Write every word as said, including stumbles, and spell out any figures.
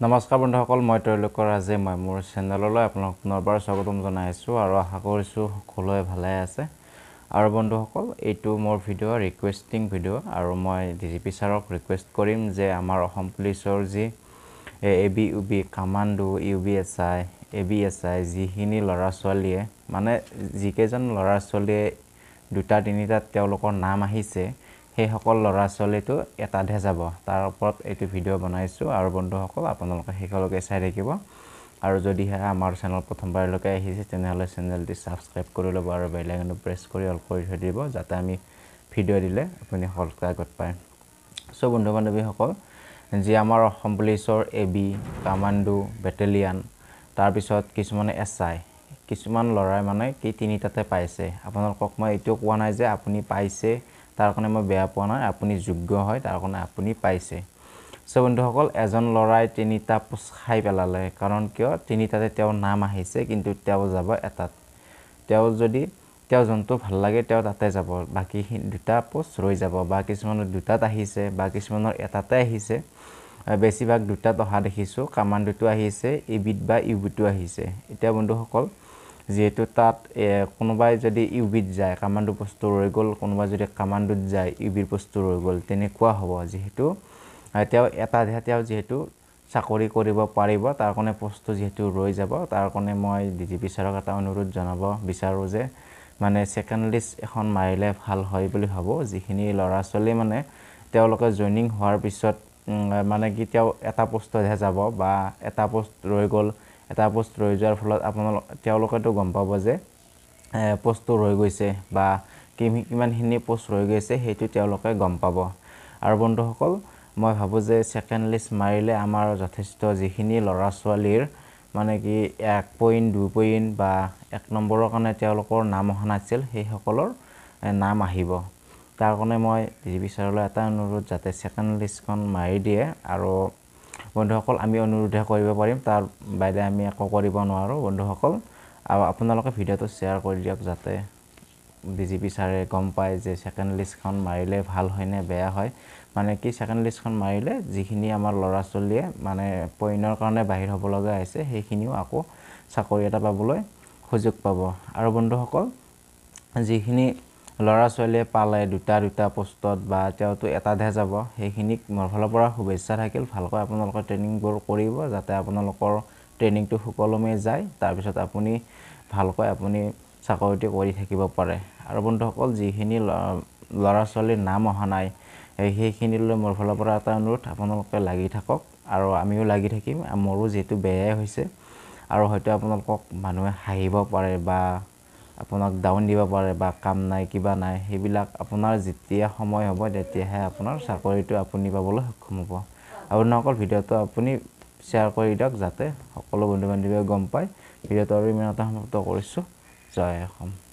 নমস্কাৰ বন্ধুসকল, মই তৈলকৰ আজি মই মোৰ চেনেললৈ আপোনালোক পুনৰবাৰ স্বাগতম জনাইছো আৰু আশা কৰিছো সকলোৱে ভালে আছে। আৰু বন্ধুসকল, এইটো মোৰ ভিডিও ৰিকুৱেষ্টিং ভিডিও আৰু মই ডিজিপি ছাৰক ৰিকুৱেষ্ট কৰিম যে আমাৰ অসম পুলিচৰ যি A B U B commando, U B S I, A B S I যিখিনি ল'ৰা ছোৱালীয়ে মানে যিকেইজন ল'ৰা ছোৱালীয়ে দুটা তিনিটা তেওঁলোকৰ নাম আহিছে সেই সকল ল'ৰা ছোৱালীটো এটাতহে যাব, তাৰ ওপৰত এইটো ভিডিও বনাইছো। আৰু বন্ধুসকল, আপোনালোকে শেষলৈকে চাই থাকিব আৰু যদিহে আমাৰ চেনেল প্ৰথমবাৰলৈকে আহিছে তেনেহ'লে চেনেলটি সাবস্ক্ৰাইব কৰি ল'ব আৰু বেল আইকনটো প্ৰেছ কৰি অল কৰি থৈ দিব যাতে আমি ভিডিও দিলে আপুনি সকলোকে আগত পায়। সো বন্ধু বান্ধৱীসকল, যি আমাৰ অসম পুলিচৰ এ বি কমান্ডো বেটেলিয়ান, তাৰ পিছত কিছুমানে এছ আই, কিছুমান ল'ৰাই মানে কি তিনিটাতে পাইছে। আপোনালোকক মই এইটো কোৱা নাই যে আপুনি পাইছে তাৰ কাৰণে মই বেয়া পোৱা নাই, আপুনি যোগ্য হয় তাৰ কাৰণে আপুনি পাইছে। সো বন্ধুসকল, এজন ল'ৰাই তিনিটা পোষ্ট খাই পেলালে, কাৰণ কিয় তিনিটাতে তেওঁৰ নাম আহিছে কিন্তু তেওঁ যাব এটাত। তেওঁ যদি তেওঁ যোনটো ভাল লাগে তেওঁ তাতে যাব, বাকী দুটা পোষ্ট ৰৈ যাব। বা কিছুমানৰ দুটাত আহিছে বা কিছুমানৰ এটাতে আহিছে, বেছিভাগ দুটাত অহা দেখিছোঁ। কমান্ডোটো আহিছে, ইবিত বা ইউবিটো আহিছে। এতিয়া বন্ধুসকল, যেহেতু তাত কোনোবাই যদি ইউবিত যায় কমান্ডো পোষ্টটো ৰৈ গ'ল, কোনোবাই যদি কমান্ডোত যায় ইউবিৰ পোষ্টটো ৰৈ গ'ল, তেনেকুৱা হ'ব। যিহেতু তেওঁ এটাতহে তেওঁ যিহেতু চাকৰি কৰিব পাৰিব, তাৰ কাৰণে পোষ্টটো যিহেতু ৰৈ যাব, তাৰ কাৰণে মই ডিজিপি ছাৰক এটা অনুৰোধ জনাব বিচাৰোঁ যে মানে ছেকেণ্ড লিষ্ট এখন মাৰিলে ভাল হয় বুলি ভাবোঁ। যিখিনি ল'ৰা ছোৱালী মানে তেওঁলোকে জইনিং হোৱাৰ পিছত মানে কি তেওঁ এটা পোষ্টতহে যাব বা এটা পোষ্ট ৰৈ গ'ল, এটা পোষ্ট ৰৈ যোৱাৰ ফলত আপোনালোক তেওঁলোকেতো গম পাব যে পোষ্টটো ৰৈ গৈছে বা কিমানখিনি পোষ্ট ৰৈ গৈছে সেইটো তেওঁলোকে গম পাব। আৰু বন্ধুসকল, মই ভাবোঁ যে ছেকেণ্ড লিষ্ট মাৰিলে আমাৰ যথেষ্ট যিখিনি ল'ৰা ছোৱালীৰ মানে কি এক পইণ্ট দুই পইণ্ট বা এক নম্বৰৰ কাৰণে তেওঁলোকৰ নাম অহা নাছিল সেই সকলৰ নাম আহিব। তাৰ কাৰণে মই ডিজিপি ছাৰলৈ এটা অনুৰোধ যাতে ছেকেণ্ড লিষ্টখন মাৰি দিয়ে। আৰু বন্ধুসকল, আমি অনুৰোধহে কৰিব পাৰিম, তাৰ বাহিৰে আমি একো কৰিব নোৱাৰোঁ। বন্ধুসকল, আৰু আপোনালোকে ভিডিঅ'টো শ্বেয়াৰ কৰি দিয়ক যাতে ডিজিপি ছাৰে গম পায় যে ছেকেণ্ড লিষ্টখন মাৰিলে ভাল হয় নে বেয়া হয়। মানে কি ছেকেণ্ড লিষ্টখন মাৰিলে যিখিনি আমাৰ ল'ৰা ছোৱালীয়ে মানে পইণ্টৰ কাৰণে বাহিৰ হ'ব লগা হৈছে সেইখিনিও আকৌ চাকৰি এটা পাবলৈ সুযোগ পাব। আৰু বন্ধুসকল, যিখিনি ল'ৰা ছোৱালীয়ে পালে দুটা দুটা পোষ্টত বা তেওঁতো এটাতহে যাব, সেইখিনিক মোৰ ফালৰ পৰা শুভেচ্ছা থাকিল। ভালকৈ আপোনালোকে ট্ৰেইনিংবোৰ কৰিব যাতে আপোনালোকৰ ট্ৰেইনিংটো সুকলমে যায়, তাৰপিছত আপুনি ভালকৈ আপুনি চাকৰিটো কৰি থাকিব পাৰে। আৰু বন্ধুসকল, যিখিনি ল'ৰা ছোৱালীৰ নাম অহা নাই সেইখিনিলৈ মোৰ ফালৰ পৰা এটা অনুৰোধ, আপোনালোকে লাগি থাকক আৰু আমিও লাগি থাকিম। মোৰো যিহেতু বেয়াই হৈছে আৰু হয়তো আপোনালোকক মানুহে হাঁহিব পাৰে বা আপোনাক ডাউন দিব পাৰে বা কাম নাই কিবা নাই, সেইবিলাক আপোনাৰ যেতিয়া সময় হ'ব তেতিয়াহে আপোনাৰ চাকৰিটো আপুনি পাবলৈ সক্ষম হ'ব। আপোনালোকৰ ভিডিঅ'টো আপুনি শ্বেয়াৰ কৰি দিয়ক যাতে সকলো বন্ধু বান্ধৱীয়ে গম পায়। ভিডিঅ'টো আৰু ইমানতে সমাপ্ত কৰিছোঁ। জয় অসম।